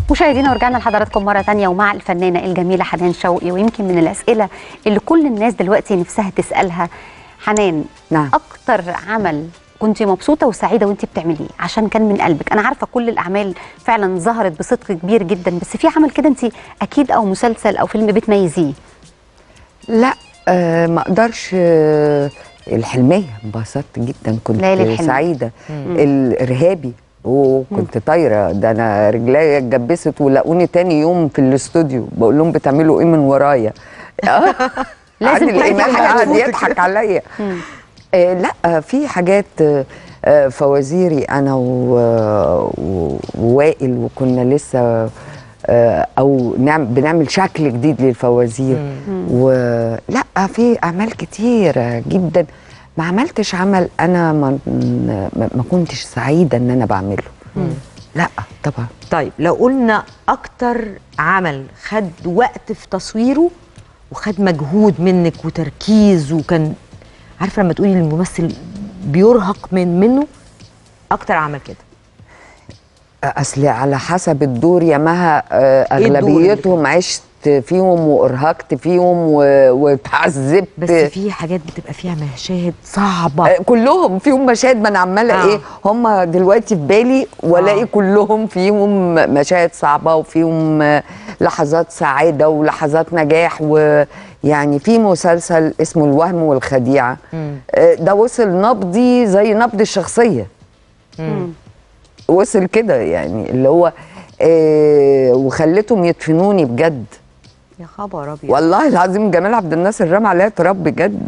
مشاهدينا ورجعنا لحضراتكم مرة تانية ومع الفنانة الجميلة حنان شوقي. ويمكن من الأسئلة اللي كل الناس دلوقتي نفسها تسألها، حنان، نعم، أكتر عمل كنت مبسوطة وسعيدة وانت بتعمليه عشان كان من قلبك؟ أنا عارفة كل الأعمال فعلا ظهرت بصدق كبير جدا، بس في عمل كده انت أكيد أو مسلسل أو فيلم بتميزيه. لا ما اقدرش. الحلمية انبسطت جدا، كنت سعيدة. الإرهابي وكنت طايرة، ده أنا رجليا اتجبست ولقوني تاني يوم في الاستوديو بقول لهم بتعملوا إيه من ورايا؟ لازم عادل إمام قاعد يضحك عليا. لا، في حاجات فوازيري أنا ووائل، وكنا لسه او بنعمل شكل جديد للفوازير. ولا في اعمال كتيره جدا ما عملتش عمل انا ما كنتش سعيده ان انا بعمله. لا طبعا. طيب لو قلنا اكتر عمل خد وقت في تصويره وخد مجهود منك وتركيز، وكان عارفه لما تقولي الممثل بيرهق منه، اكتر عمل كده؟ اصل على حسب الدور يا مها. اغلبيتهم عشت فيهم وارهقت فيهم واتعذبت، بس في حاجات بتبقى فيها مشاهد صعبه. كلهم فيهم مشاهد، ما انا عماله ايه هم دلوقتي في بالي والاقي كلهم فيهم مشاهد صعبه وفيهم لحظات سعاده ولحظات نجاح. ويعني في مسلسل اسمه الوهم والخديعه، ده وصل نبضي زي نبض الشخصيه. وصل كده يعني اللي هو وخلتهم يدفنوني بجد. يا خبر ابيض، والله العظيم جمال عبد الناصر رمى عليها تراب بجد.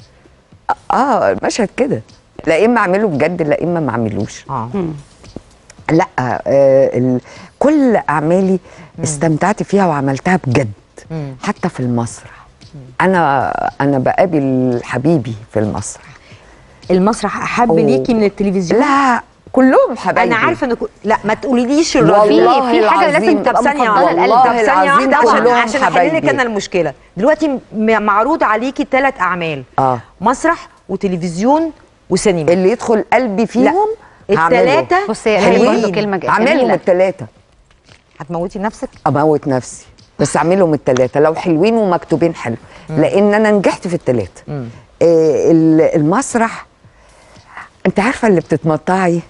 مشهد كده، لا اما اعمله بجد لا اما ما اعملوش. لا كل اعمالي استمتعت فيها وعملتها بجد. حتى في المسرح انا بقابل حبيبي في المسرح. المسرح احب ليكي من التلفزيون؟ لا كلهم حبايبي. انا عارفه ان لا ما تقوليليش والله في حاجه لازم تبقى مفضله لقلبك. طب ثانيه واحده عشان احل لك انا المشكله. دلوقتي معروض عليكي 3 اعمال، مسرح وتلفزيون وسينما. اللي يدخل قلبي فيهم الثلاثه. بصي هي برضه كلمه جميله، اعملهم الثلاثه. هتموتي نفسك؟ اموت نفسي بس اعملهم الثلاثه لو حلوين ومكتوبين حلو، لان انا نجحت في الثلاثه. المسرح انت عارفه اللي بتتمطعي.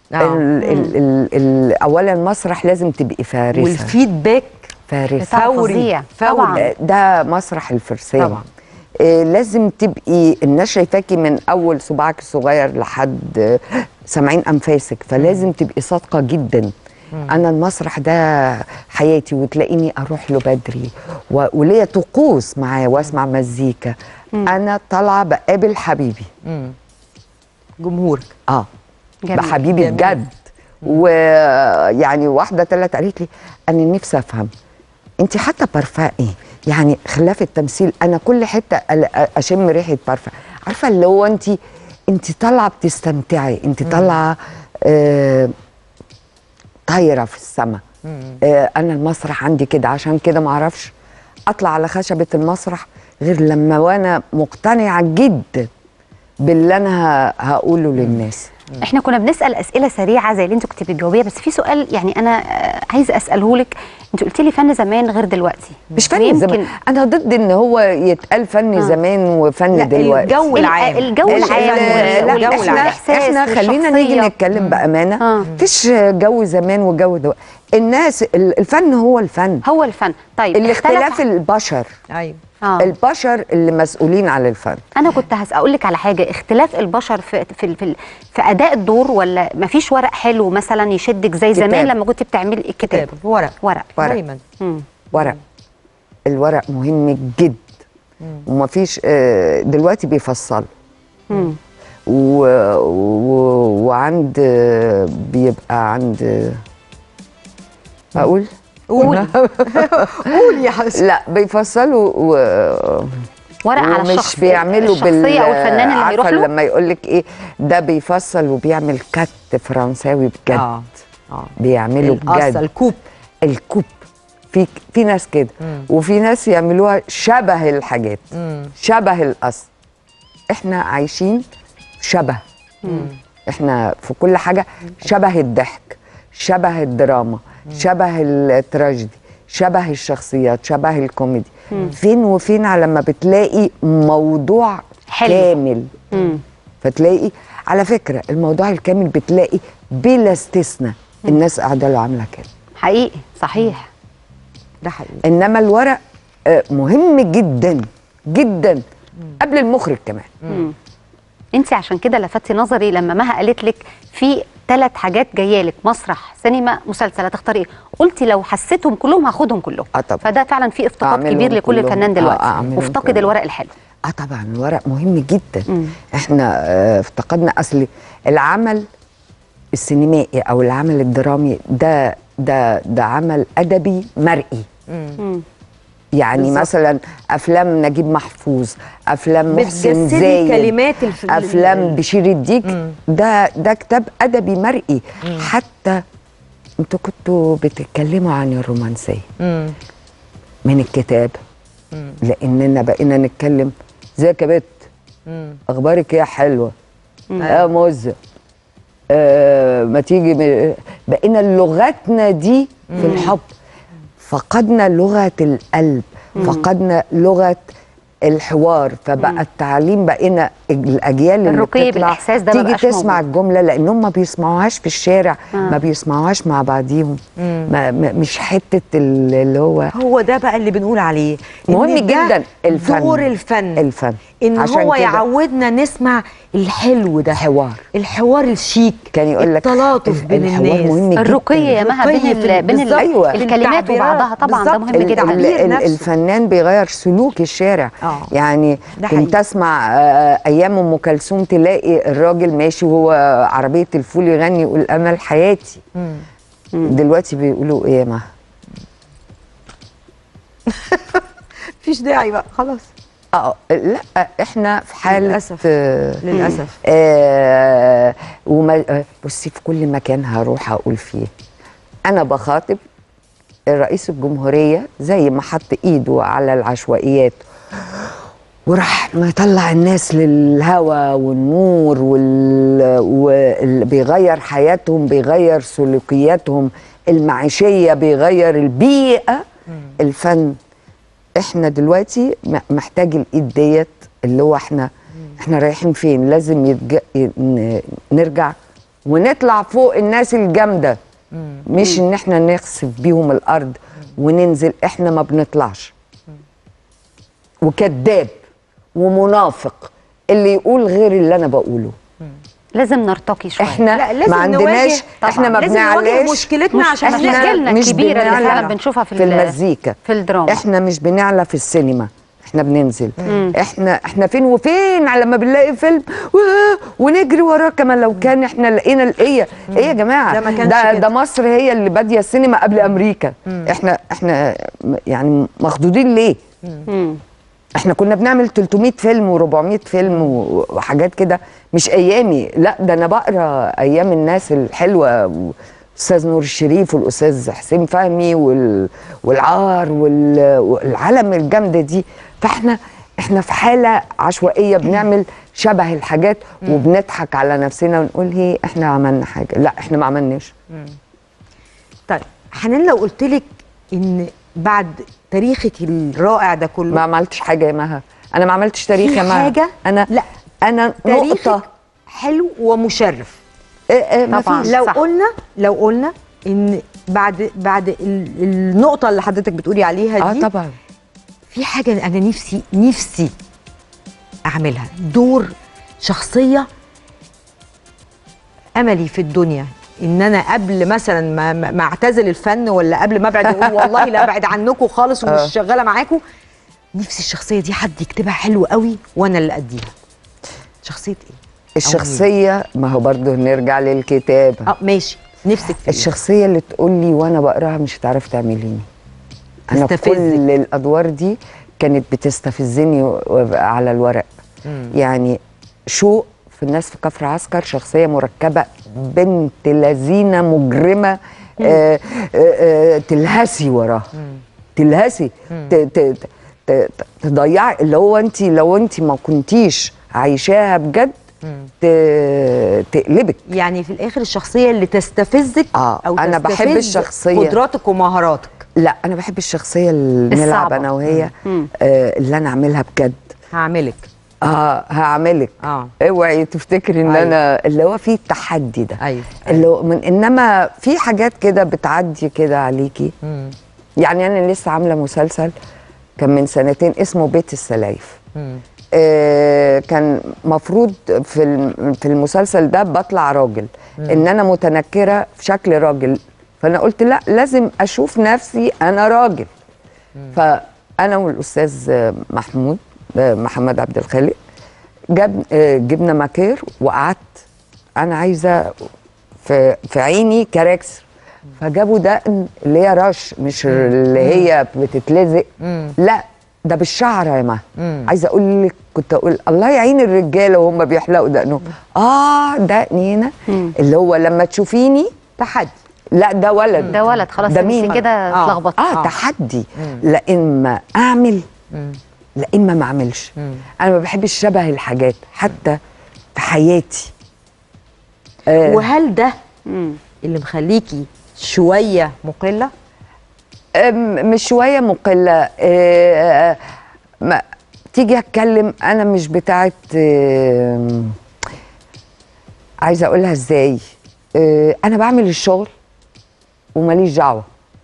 اولا المسرح لازم تبقي فارسه، والفيدباك فارسه فوري. ده مسرح الفرسان طبعا. لازم تبقي الناس شايفاكي من اول صباعك الصغير لحد سامعين انفاسك، فلازم تبقي صادقه جدا. انا المسرح ده حياتي، وتلاقيني اروح له بدري وليا طقوس معاه واسمع مزيكا. انا طالعه بقابل حبيبي، جمهورك. بحبيبي بجد. ويعني واحده طلعت قالت لي انا نفسي افهم انت حتى بارفان ايه، يعني خلاف التمثيل انا كل حته اشم ريحه بارفان. عارفه اللي هو انت طالعه بتستمتعي، انت طالعه طايره في السماء. انا المسرح عندي كده، عشان كده ما اعرفش اطلع على خشبه المسرح غير لما وانا مقتنعه جدا باللي انا هقوله للناس. احنا كنا بنسال اسئله سريعه زي اللي انت كنت بتجاوبيها، بس في سؤال يعني انا عايزه اساله لك. انت قلتي لي فن زمان غير دلوقتي. مش فن زمان، انا ضد ان هو يتقال فن زمان وفن دلوقتي. الجو العام، الجو العام احنا خلينا نيجي نتكلم بامانه. مفيش جو زمان وجو دلوقتي. الناس الفن هو الفن، هو الفن. طيب الاختلاف البشر. ايوه البشر اللي مسؤولين على الفن. انا كنت هقول لك على حاجه، اختلاف البشر في اداء الدور، ولا مفيش ورق حلو مثلا يشدك زي كتاب. زمان لما كنت بتعملي الكتاب؟ ورق دايما. ورق. الورق مهم جدا. ومفيش دلوقتي بيفصل. وعند بيبقى عند اقول قولي قولي يا حسن. لا بيفصلوا ورق على مش بيعملوا الشخصيه او الفنان اللي هيروح له. لما يقول لك ايه ده بيفصل وبيعمل كت فرنساوي بجد. بيعملوا بجد الكوب. في ناس كده، وفي ناس يعملوها شبه الحاجات، شبه الاصل. احنا عايشين شبه. احنا في كل حاجه شبه الضحك، شبه الدراما، شبه التراجيدي، شبه الشخصيات، شبه الكوميدي. فين وفين على ما بتلاقي موضوع حلو. كامل. فتلاقي على فكرة الموضوع الكامل بتلاقي بلا استثناء الناس قاعدة له عاملة كده. حقيقي صحيح. ده حقيقي. انما الورق مهم جدا جدا قبل المخرج كمان. انت عشان كده لفتي نظري لما مها قالت لك في 3 حاجات جايه لك، مسرح، سينما، مسلسل، هتختاري ايه؟ قلتي لو حسيتهم كلهم هاخدهم كلهم. طبعا. فده فعلا في افتقاد أعملهم كبير لكل كلهم. فنان دلوقتي، أعملهم مفتقد كلهم. الورق الحلو. طبعا الورق مهم جدا. احنا افتقدنا اصل العمل السينمائي او العمل الدرامي ده عمل ادبي مرئي. يعني بالزبط. مثلا افلام نجيب محفوظ، افلام محسن بتجسدي زايد، كلمات افلام بشير الديك. ده كتاب ادبي مرئي. حتى انتوا كنتوا بتتكلموا عن الرومانسيه من الكتاب، لاننا بقينا نتكلم ازيك يا بت، اخبارك ايه يا حلوه، يا موزه، ما تيجي بقينا لغتنا دي في الحب. فقدنا لغه القلب، فقدنا لغه الحوار. فبقى التعليم بقينا الاجيال اللي الرقي بتطلع بالإحساس ده تيجي مبقاش تسمع موجود. الجمله لانهم ما بيسمعوهاش في الشارع، ما بيسمعوهاش مع بعضيهم. مش حته اللي هو ده بقى اللي بنقول عليه مهم إن ده جدا. الفن، دور الفن ان عشان هو كده يعودنا نسمع الحلو ده، الحوار الشيك، كان يقول لك التلاطف بين الحوار الناس، مهم جدا. الرقي يا مها بين أيوة. الكلمات وبعضها. طبعا ده مهم جدا. الفنان بيغير سلوك الشارع. يعني كنت اسمع ايام ام كلثوم تلاقي الراجل ماشي وهو عربيه الفول يغني يقول امل حياتي. دلوقتي بيقولوا ايه يا مها؟ مفيش داعي بقى خلاص. لا احنا في حاله للاسف للاسف. بصي في كل مكان هروح اقول فيه انا بخاطب رئيس الجمهوريه زي ما حط ايده على العشوائيات وراح مطلع الناس للهوى والنور واللي بيغير حياتهم، بيغير سلوكياتهم المعيشيه، بيغير البيئه. الفن احنا دلوقتي محتاج الايد ديت اللي هو احنا رايحين فين. لازم نرجع ونطلع فوق الناس الجامده، مش ان احنا نخسف بيهم الارض وننزل. احنا ما بنطلعش. وكذاب ومنافق اللي يقول غير اللي انا بقوله. لازم نرتقي شويه. احنا ما عندناش، احنا ما بنعلاش مشكلتنا عشان مشكلتنا الكبيره اللي فعلا بنشوفها في المزيكا، في الدراما. احنا مش بنعلى في السينما، احنا بننزل. احنا فين وفين على ما بنلاقي فيلم ونجري وراه كما لو كان احنا لقينا ايه يا جماعه. ده مصر هي اللي باديه السينما قبل امريكا. احنا يعني مخضوضين ليه؟ احنا كنا بنعمل 300 فيلم و400 فيلم وحاجات كده، مش ايامي. لا ده انا بقرا ايام الناس الحلوه، الاستاذ نور الشريف والاستاذ حسين فهمي والعار والعالم الجامده دي. فاحنا في حاله عشوائيه بنعمل شبه الحاجات وبنضحك على نفسنا ونقول هي احنا عملنا حاجه. لا احنا ما عملناش. طيب حنان، لو قلت لك ان بعد تاريخك الرائع ده كله ما عملتش حاجه يا مها. انا ما عملتش تاريخ يا مها. حاجه انا نقطه حلو ومشرف. طبعا. لو قلنا ان بعد النقطه اللي حضرتك بتقولي عليها دي طبعا في حاجه انا نفسي اعملها، دور شخصيه املي في الدنيا، ان انا قبل مثلا ما اعتزل الفن ولا قبل ما ابعد اقول والله لا ابعد عنكم خالص ومش شغاله معاكم، نفسي الشخصيه دي حد يكتبها حلو قوي وانا اللي اديها. شخصيه ايه؟ الشخصيه ما هو برضه نرجع للكتابه. ماشي. نفسك في الشخصيه اللي تقول لي وانا بقراها مش هتعرف تعمليني. انا كل الادوار دي كانت بتستفزني على الورق. يعني شوق في الناس في كفر عسكر شخصيه مركبه، بنت لذينه مجرمه، تلهسي وراها، تلهسي تضيعي. اللي هو انت لو انت ما كنتيش عايشاها بجد تقلبك. يعني في الاخر الشخصيه اللي تستفزك او انا بحب تستفز الشخصيه قدراتك ومهاراتك. لا انا بحب الشخصيه اللي نلعب انا وهي اللي انا اعملها بجد. هعملك هعملك اوعي تفتكري ان انا اللي هو فيه التحدي ده. ايوه اللي هو انما في حاجات كده بتعدي كده عليكي. يعني انا لسه عامله مسلسل كان من سنتين اسمه بيت السلايف. كان مفروض في المسلسل ده بطلع راجل، ان انا متنكره في شكل راجل، فانا قلت لا لازم اشوف نفسي انا راجل. فانا والاستاذ محمد عبد الخالق جبنا ماكير وقعدت انا عايزه في عيني كاركتر، فجابوا دقن اللي هي رش مش اللي هي بتتلزق، لا ده بالشعر يا ما. عايزه اقول لك كنت اقول الله يعين الرجاله وهم بيحلقوا دقنهم. دقني هنا اللي هو لما تشوفيني تحدي. لا ده ولد، ده ولد خلاص ده مين كده اتلخبطت. تحدي. لا اما اعمل لا اما ما اعملش. انا ما بحبش شبه الحاجات حتى في حياتي. وهل ده اللي مخليكي شويه مقله؟ مش شويه مقله. ما تيجي اتكلم انا مش بتاعت عايزه اقولها ازاي. انا بعمل الشغل وماليش دعوه.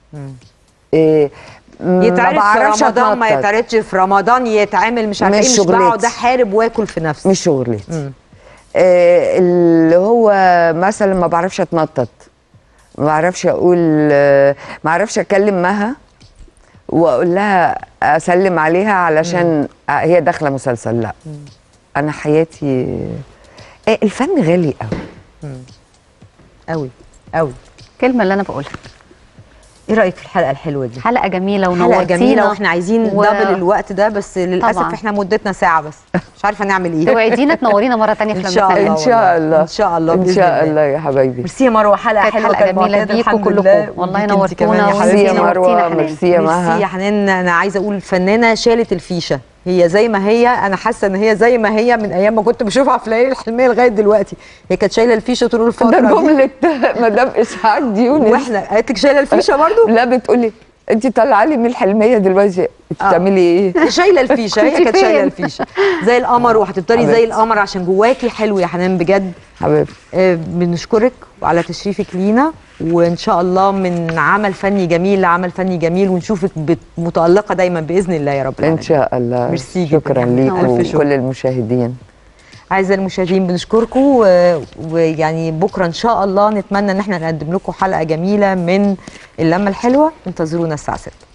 يتعرض في رمضان ما يتعرضش في رمضان، يتعمل مش عارفه ايه، مش بقعد احارب واكل في نفسي. مش شغلتي. اللي هو مثلا ما بعرفش اتنطط، ما بعرفش اقول، ما بعرفش اكلم مها واقول لها اسلم عليها علشان هي داخله مسلسل. لا انا حياتي الفن غالي قوي قوي قوي. الكلمه اللي انا بقولها. ايه رايك في الحلقه الحلوه دي؟ حلقه جميله ونورتينا. حلقه جميله واحنا عايزين دبل الوقت ده، بس للاسف طبعا. احنا مدتنا ساعه بس مش عارفه نعمل ايه. توعدينا تنورينا مره ثانيه في ان شاء الله. ان شاء الله ان شاء الله ان شاء الله يا حبايبي. ميرسي يا مروه، حلقه حلوه حلقه جميله بيكم كلكم والله نورتونا. ميرسي يا مروه، ميرسي يا مها. ميرسي يا حنان. انا عايزه اقول الفنانه شالت الفيشه، هي زي ما هي. انا حاسه ان هي زي ما هي من ايام ما كنت بشوفها في ليالي الحلميه لغايه دلوقتي. هي كانت شايله الفيشه طول الفتره ده جمله مدام اسعاد يونس. واحنا قالت لك شايله الفيشه برضو؟ لا بتقولي انت طالعه لي من الحلميه دلوقتي بتعملي ايه؟ شايله الفيشه. هي كانت شايله الفيشه زي القمر، وهتفضلي زي القمر عشان جواكي حلو يا حنان بجد حبيبتي. بنشكرك على تشريفك لينا، وان شاء الله من عمل فني جميل لعمل فني جميل، ونشوفك متالقه دايما باذن الله يا رب العالمين. ان شاء الله. ميرسي. شكرا ليكم وكل المشاهدين. اعزائي المشاهدين بنشكركم، ويعني بكره ان شاء الله نتمنى ان احنا نقدم لكم حلقه جميله من اللمه الحلوه. انتظرونا الساعه 6.